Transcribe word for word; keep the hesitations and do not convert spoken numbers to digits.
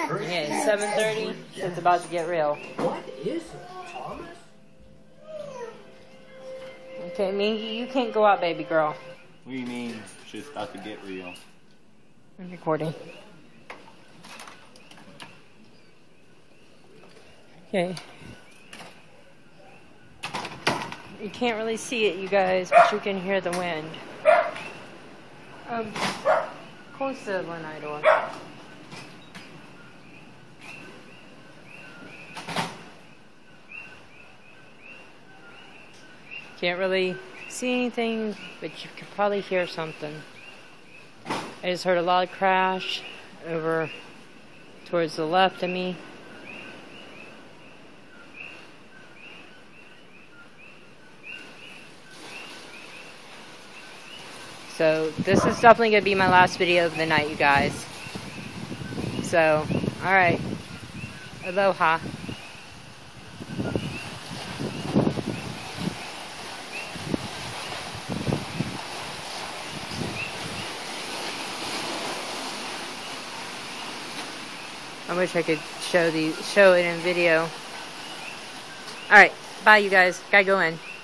Okay, seven thirty. It's about to get real. What is it, Thomas? Okay, Mingy, you can't go out, baby girl. What do you mean? Shit's about to get real. I'm recording. Okay. You can't really see it, you guys, but you can hear the wind. Um, close the lanai door. Can't really see anything, but you can probably hear something. I just heard a loud crash over towards the left of me. So this is definitely going to be my last video of the night, you guys. So, alright. Aloha. I wish I could show the show it in video. Alright, bye you guys. Gotta go in.